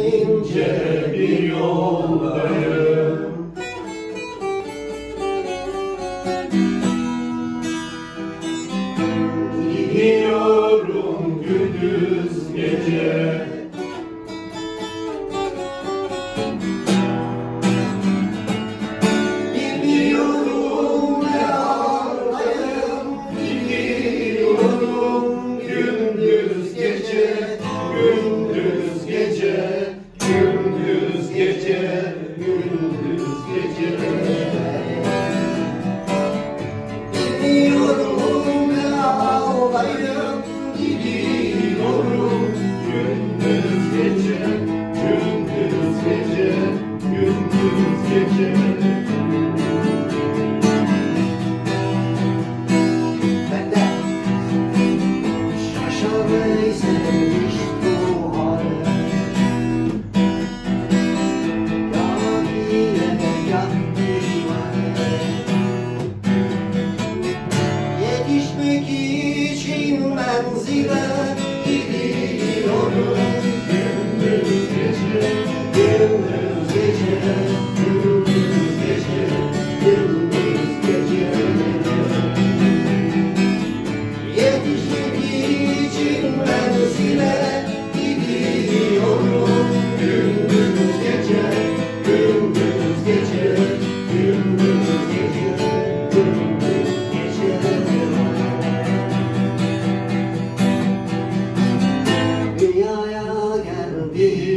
ince bir yoldayım. Gidiyorum gündüz gece, bilmiyorum ne haldayım. Gidiyorum gündüz gece, gündüz gece, gündüz gece, gündüz gece. Bilmiyorum ne haldayım. Gidiyorum gündüz gece, gündüz gece, gündüz gece. Ben de şaşamayı sevmiş bu hale. Yetişmek için menzile gidiyorum. Gündüz gece, gündüz gece, gündüz gece, gündüz gece. Yetişmek için menzile gidiyorum. Gündüz gece, gündüz gece, gündüz gece, gündüz gece. Dünyaya geldim.